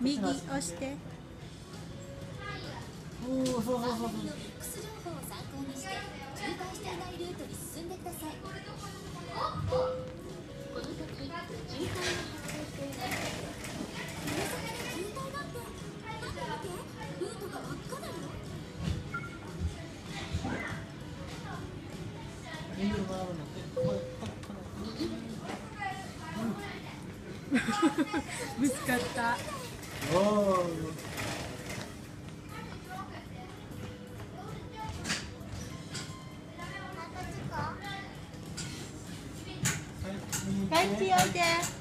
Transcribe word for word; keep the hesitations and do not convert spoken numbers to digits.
右押して。 おお、そうそうそうそう。 X 情報を参考にして渋滞していないルートに進んでください。この先渋滞が発生しています。大阪で渋滞なんて。待ってみて、ルートが真っ赤だよ。 いいのがあるの。これぶつかった。 おお。 帰っておいで。